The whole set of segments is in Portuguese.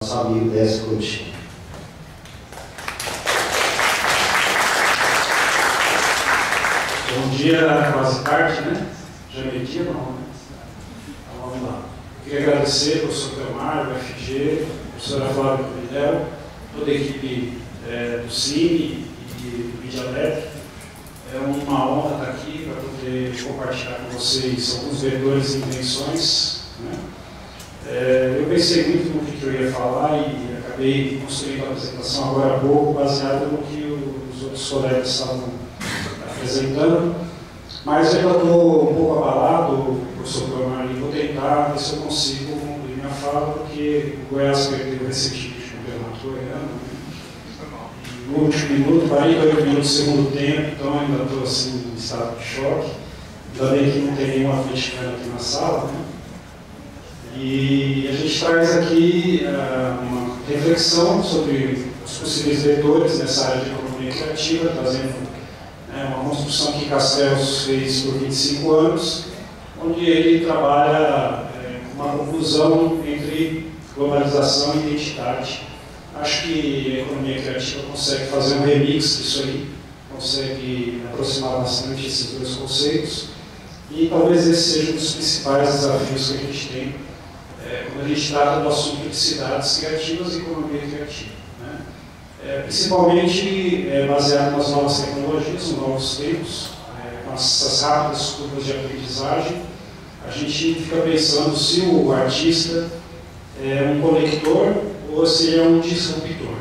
nosso amigo Décio Coutinho. Bom dia, quase tarde, né? Já é meio-dia, não, né? Então vamos lá. Eu queria agradecer ao professor Cleomar, do FG, a professora Flávia Covidel, toda a equipe do Cine e do Mídia Lab. É uma honra estar aqui para poder compartilhar com vocês alguns vereadores e invenções, né? Eu pensei muito no que eu ia falar e acabei construindo a apresentação agora há pouco, baseado no que os outros colegas estavam apresentando, mas eu ainda estou um pouco abalado, professor Cleomar, e vou tentar ver se eu consigo concluir minha fala, porque o Goiás perdeu recentemente o governador goiano. No último minuto, 48 minutos do segundo tempo, então ainda estou assim em estado de choque. Ainda bem que não tem nenhum atleticano aqui na sala, né? E a gente traz aqui uma reflexão sobre os possíveis vetores nessa área de economia criativa, trazendo uma construção que Castells fez por 25 anos, onde ele trabalha uma conclusão entre globalização e identidade. Acho que a economia criativa consegue fazer um remix disso aí, consegue aproximar bastante esses dois conceitos, e talvez esse seja um dos principais desafios que a gente tem quando a gente trata do assunto de cidades criativas e economia criativa, né? Principalmente baseado nas novas tecnologias, nos novos tempos, com essas rápidas curvas de aprendizagem, a gente fica pensando se o artista é um conector ou se é um disruptor.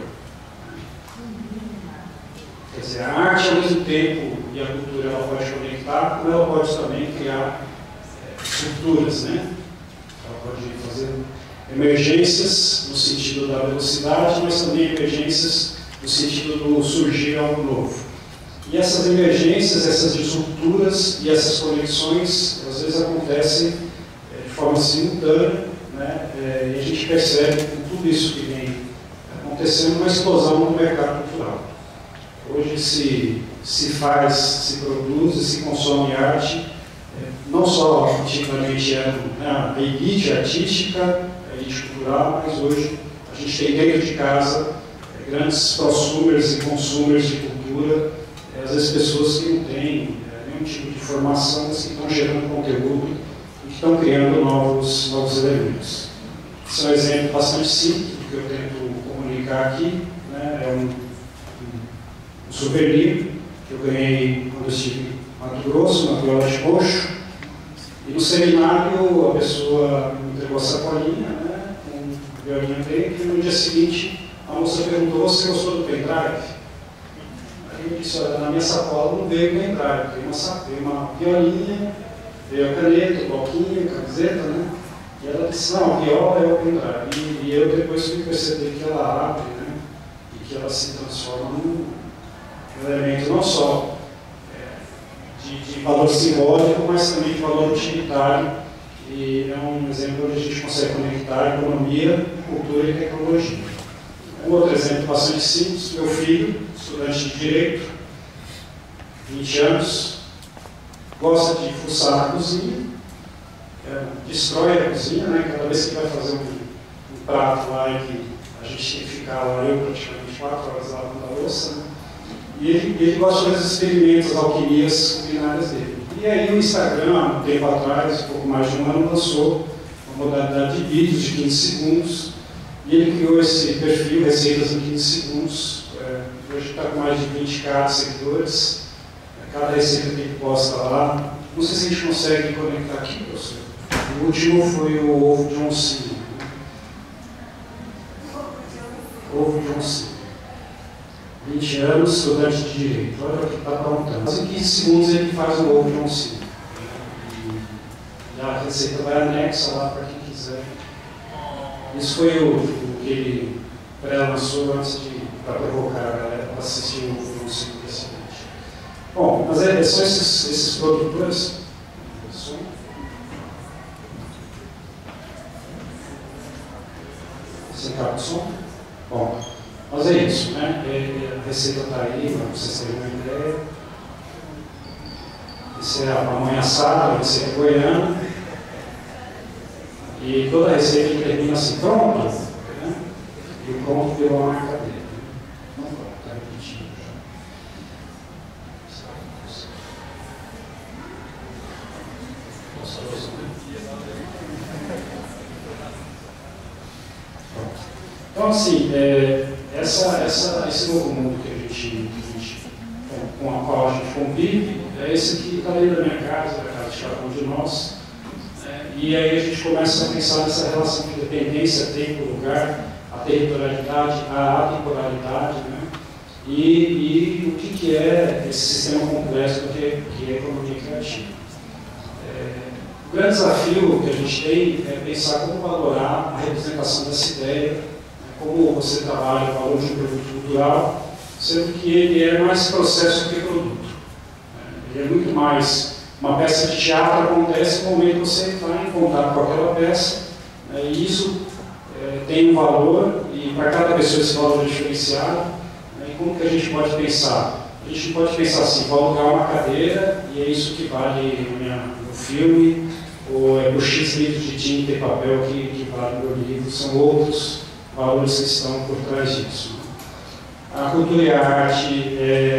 Quer dizer, a arte ao mesmo tempo e a cultura ela pode conectar, como ela pode também criar estruturas, né? Ela pode fazer emergências no sentido da velocidade, mas também emergências no sentido do surgir algo novo. E essas emergências, essas disrupturas e essas conexões, às vezes acontecem de forma simultânea, né? E a gente percebe com tudo isso que vem acontecendo uma explosão no mercado cultural. Hoje se faz, se produz e se consome arte, não só antigamente era a elite artística, a elite cultural, mas hoje a gente tem dentro de casa grandes prosumers e consumers de cultura, às vezes pessoas que não têm nenhum tipo de formação, mas que estão gerando conteúdo e que estão criando novos elementos. Esse é um exemplo bastante simples do que eu tento comunicar aqui, né? É um souvenir que eu ganhei quando eu estive em Mato Grosso, na Viola de Coxo, e no seminário a pessoa me entregou a sacolinha, né, com o violinho dele, e no dia seguinte a moça perguntou: você gostou do pendrive? Aí eu disse: olha, na minha sacola não veio o pendrive, veio uma violinha, veio a caneta, o bloquinho, a camiseta, né? E ela disse: não, a viola é o pendrive. E eu depois fui perceber que ela abre, né, e que ela se transforma num elemento não só de valor simbólico, mas também de valor utilitário, e é um exemplo onde a gente consegue conectar economia, cultura e tecnologia. Um outro exemplo bastante simples: meu filho, estudante de Direito, 20 anos, gosta de fuçar na cozinha, destrói a cozinha, né? Cada vez que vai fazer um prato lá, que a gente tem que ficar lá, eu praticamente 4 horas lavando a louça, né? E ele gosta de fazer experimentos, alquimias culinárias dele. E aí o Instagram, há um tempo atrás, pouco mais de um ano, lançou uma modalidade de vídeos de 15 segundos, e ele criou esse perfil, Receitas em 15 segundos. Hoje está com mais de 20k de seguidores. Cada receita que ele posta lá. Não sei se a gente consegue conectar aqui, professor. O último foi o ovo de oncinha. Ovo de oncinha. 20 anos, estudante de Direito. Olha o que está aprontando. Mas em 15 segundos ele faz um ovo de oncinha. E a receita vai anexa lá para quem quiser. Isso foi o que ele pré-lançou antes para provocar a galera para assistir o ovo de oncinha precedente. Bom, mas são esses produtores. Sem cabo de som? Bom, mas é isso, né? A receita está aí, para vocês terem uma ideia. Essa é a pamonha assada, a receita goiana. E toda a receita termina assim: pronto. Né? pronto virou uma cadeira. Não pronto, está repetindo já. Então, assim, esse novo mundo com o qual a gente convive, é esse aqui que está dentro da minha casa, da casa de cada um de nós. E aí a gente começa a pensar nessa relação de dependência, tempo, lugar, a territorialidade, a atemporalidade, né? E o que é esse sistema complexo que é a economia criativa. O grande desafio que a gente tem é pensar como valorar a representação dessa ideia, né? Como você trabalha o valor de um produto cultural, sendo que ele é mais processo do que produto. Ele é muito mais uma peça de teatro, acontece no momento que você está em contato com aquela peça, e isso tem um valor, e para cada pessoa esse valor é diferenciado. E como que a gente pode pensar? A gente pode pensar assim: vou alugar uma cadeira e é isso que vale no filme, ou é por X litros de tinta e papel que vale o meu livro, são outros valores que estão por trás disso. A cultura e a arte,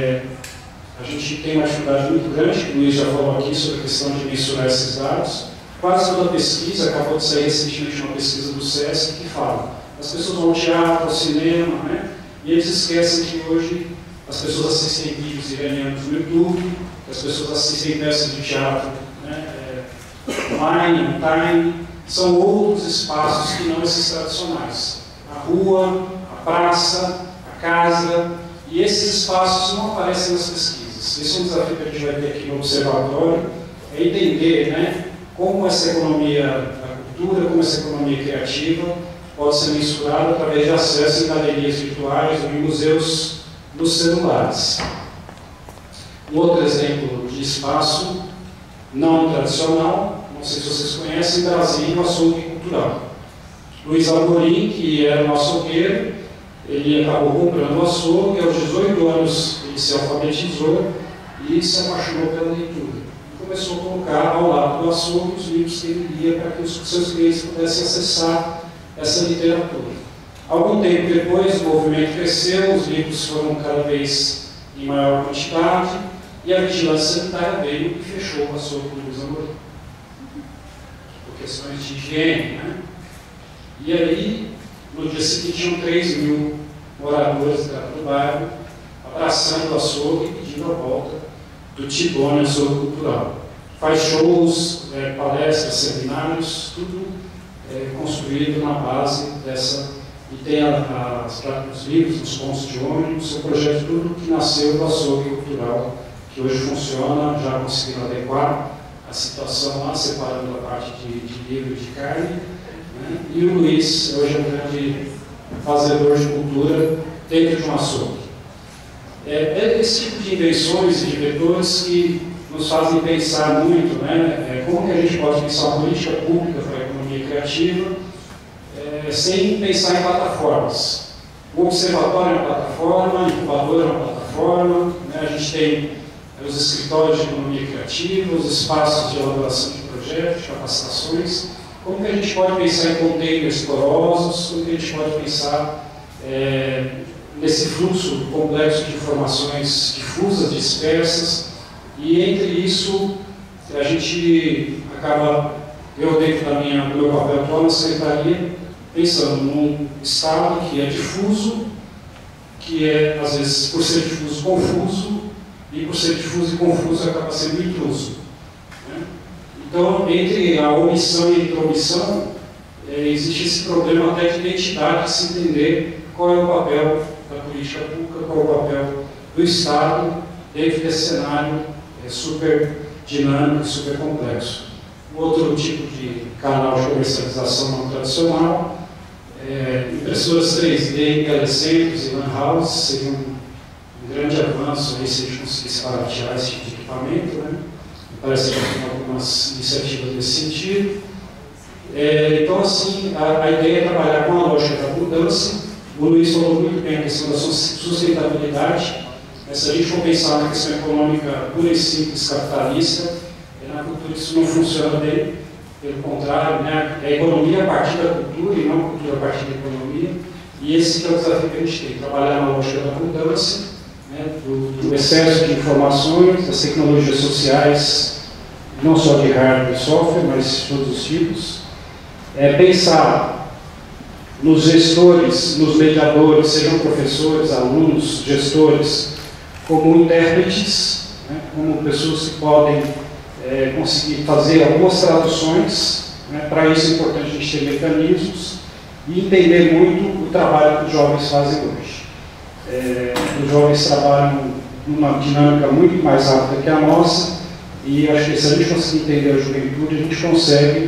a gente tem uma dificuldade muito grande, que o Luiz já falou aqui sobre a questão de mensurar esses dados. Quase toda pesquisa, acabou de sair recentemente uma pesquisa do SESC que fala: as pessoas vão ao teatro, ao cinema, né? E eles esquecem que hoje as pessoas assistem vídeos iranianos no YouTube, que as pessoas assistem peças de teatro, né? Online, time, são outros espaços que não esses tradicionais. A rua, a praça, a casa, e esses espaços não aparecem nas pesquisas. Esse é um desafio que a gente vai ter aqui no observatório, é entender, né, como essa economia da cultura, como essa economia criativa pode ser mensurada através de acesso em galerias virtuais ou em museus dos celulares. Um outro exemplo de espaço não tradicional, não sei se vocês conhecem, Brasília, o açougue cultural. Luiz Amorim, que era um açougueiro, ele acabou comprando o açougue, aos 18 anos ele se alfabetizou e se apaixonou pela leitura. E começou a colocar ao lado do açougue os livros que ele lia para que os seus clientes pudessem acessar essa literatura. Algum tempo depois, o movimento cresceu, os livros foram cada vez em maior quantidade e a vigilância sanitária veio e fechou o açougue do Luiz Amorim, por questões de higiene, né? E aí, no dia seguinte, tinham 3.000 moradores do bairro abraçando o açougue e pedindo a volta do Tibone Açougue Cultural. Faz shows, palestras, seminários, tudo construído na base dessa. E tem os livros, os pontos de ônibus, o projeto, tudo que nasceu do açougue cultural, que hoje funciona, já conseguindo adequar a situação lá, separando a parte de livro e de carne. Né? E o Luiz hoje é um grande fazedor de cultura dentro de um açougue. É esse tipo de invenções e de vetores que nos fazem pensar muito, né? Como que a gente pode pensar uma política pública para a economia criativa sem pensar em plataformas. O observatório é uma plataforma, o incubador é uma plataforma, né? A gente tem os escritórios de economia criativa, os espaços de elaboração de projetos, de capacitações. Como que a gente pode pensar em containers porosos, como que a gente pode pensar nesse fluxo complexo de informações difusas, dispersas, e entre isso a gente acaba, eu dentro do meu papel atual na secretaria, pensando num estado que é difuso, que é, às vezes, por ser difuso, confuso, e por ser difuso e confuso acaba sendo intruso. Né? Então, entre a omissão e a intromissão, existe esse problema até de identidade, de se entender qual é o papel da política pública, qual é o papel do Estado dentro desse cenário super dinâmico, super complexo. Outro tipo de canal de comercialização não tradicional, impressoras 3D em telecentros e lan house, seria um grande avanço aí se a gente conseguisse baratear esse tipo de equipamento, né? Parece que tem algumas iniciativas nesse sentido. Então, assim, a ideia é trabalhar com a lógica da mudança. O Luiz falou muito bem a questão da sustentabilidade. Se a gente for pensar na questão econômica pura e simples, capitalista, na cultura isso não funciona bem. Pelo contrário, né? É a economia a partir da cultura e não a cultura a partir da economia. E esse é o desafio que a gente tem, trabalhar na lógica da abundância, né, do excesso de informações, das tecnologias sociais, não só de hardware e software, mas de todos os tipos. Pensar nos gestores, nos mediadores, sejam professores, alunos, gestores, como intérpretes, né, como pessoas que podem conseguir fazer algumas traduções, né. Para isso é importante a gente ter mecanismos e entender muito o trabalho que os jovens fazem hoje. Os jovens trabalham numa dinâmica muito mais rápida que a nossa, e acho que se a gente conseguir entender a juventude, a gente consegue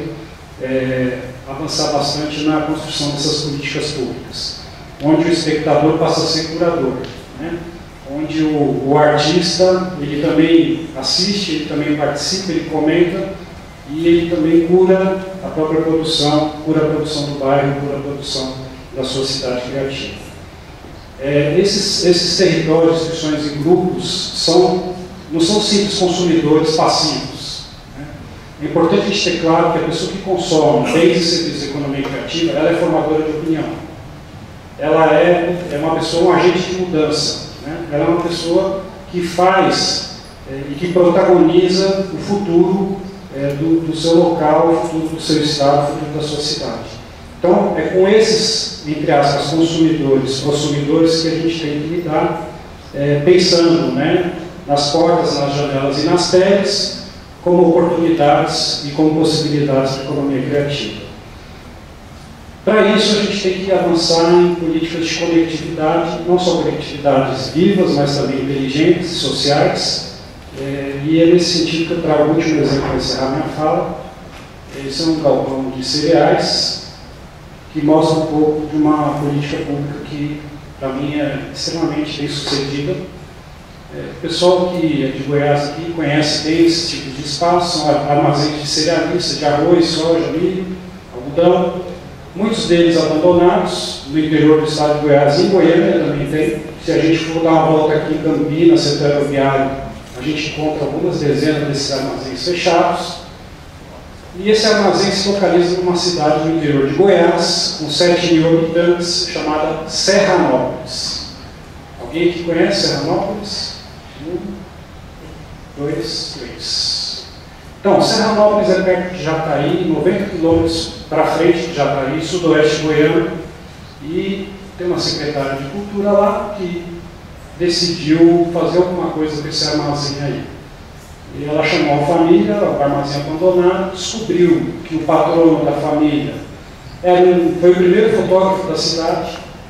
avançar bastante na construção dessas políticas públicas, onde o espectador passa a ser curador, né? Onde o artista, ele também assiste, ele também participa, ele comenta, e ele também cura a própria produção, cura a produção do bairro, cura a produção da sua cidade criativa. Esses territórios, instituições e grupos não são simples consumidores passivos, né? É importante a gente ter claro que a pessoa que consome bens e serviços de economia criativa, ela é formadora de opinião. Ela é uma pessoa, um agente de mudança, né? Ela é uma pessoa que faz e que protagoniza o futuro do seu local, o futuro do seu estado, o futuro da sua cidade. Então, é com esses, entre aspas, consumidores que a gente tem que lidar, pensando, né, nas portas, nas janelas e nas teles, como oportunidades e como possibilidades de economia criativa. Para isso, a gente tem que avançar em políticas de conectividade, não só conectividades vivas, mas também inteligentes e sociais. E é nesse sentido que eu trago o último exemplo para encerrar minha fala. Esse é um galpão de cereais que mostra um pouco de uma política pública que, para mim, é extremamente bem sucedida. O pessoal que é de Goiás aqui conhece bem esse tipo de espaço, são armazéns de cerealistas, de arroz, soja, milho, algodão, muitos deles abandonados, no interior do estado de Goiás e em Goiânia também tem. Se a gente for dar uma volta aqui em Campinas, setor aeroviário, a gente encontra algumas dezenas desses armazéns fechados. E esse armazém se localiza numa cidade do interior de Goiás, com 7 mil habitantes, chamada Serranópolis. Alguém que conhece Serranópolis? 1, 2, 3. Então, Serranópolis é perto de Jataí, 90 quilômetros para frente de Jataí, sudoeste goiano, e tem uma secretária de cultura lá que decidiu fazer alguma coisa com esse armazém aí. E ela chamou a família, o armazém abandonado, descobriu que o patrono da família foi o primeiro fotógrafo da cidade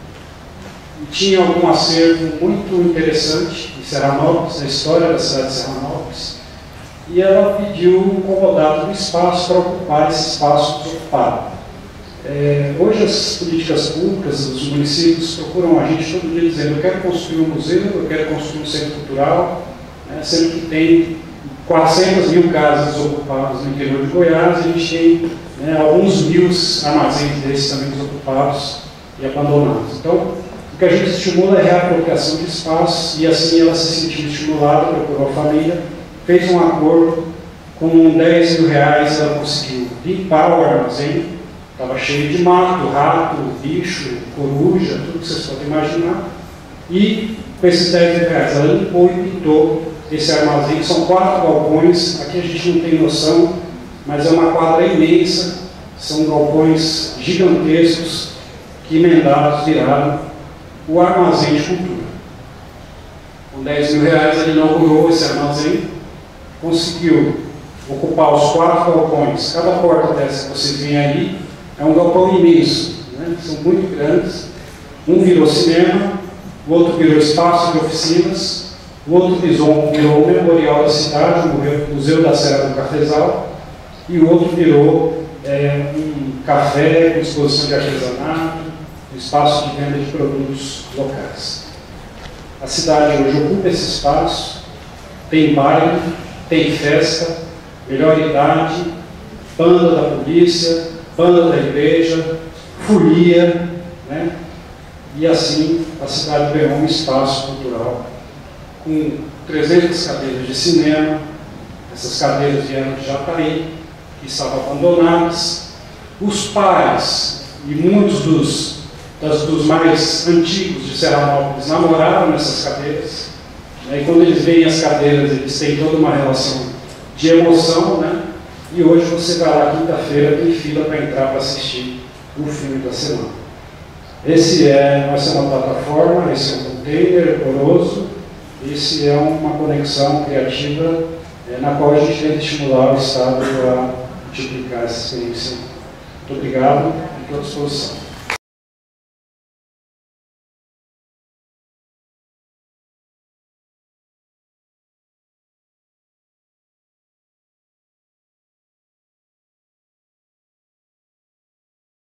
e tinha algum acervo muito interessante em Serranópolis, na história da cidade de Serranópolis, e ela pediu um convidado do espaço para ocupar esse espaço desocupado. Hoje as políticas públicas, os municípios procuram a gente todo dia dizendo: eu quero construir um museu, eu quero construir um centro cultural, né, sendo que tem 400 mil casas desocupadas no interior de Goiás, e a gente tem, né, alguns mil armazéns desses também desocupados e abandonados. Então, o que a gente estimula é a reapropriação de espaços, e assim ela se sentiu estimulada, procurou a família, fez um acordo, com 10 mil reais ela conseguiu limpar o armazém, estava cheio de mato, rato, bicho, coruja, tudo que vocês podem imaginar, e com esses 10 mil reais ela limpou e pintou esse armazém, que são 4 galpões. Aqui a gente não tem noção, mas é uma quadra imensa, são galpões gigantescos que emendados viraram o armazém de cultura. Com 10 mil reais ele inaugurou esse armazém, conseguiu ocupar os 4 galpões. Cada porta dessa que vocês veem aí é um galpão imenso, né? São muito grandes. Um virou cinema, o outro virou espaço de oficinas, o outro virou o memorial da cidade, o Museu da Serra do Cafezal, e o outro virou um café com exposição de artesanato, um espaço de venda de produtos locais. A cidade hoje ocupa esse espaço, tem baile, tem festa, melhor idade, banda da polícia, banda da igreja, folia, né? E assim a cidade ganhou um espaço cultural com 300 cadeiras de cinema. Essas cadeiras vieram de Jataí, que estavam abandonadas. Os pais e muitos dos dos mais antigos de Serranópolis namoraram nessas cadeiras, né? E quando eles veem as cadeiras, eles têm toda uma relação de emoção, né? E hoje você vai lá quinta-feira, tem fila para entrar para assistir o filme da semana. Essa é uma plataforma, esse é um container poroso, esse é uma conexão criativa na qual a gente tenta estimular o Estado a multiplicar essa experiência. Muito obrigado e estou à disposição.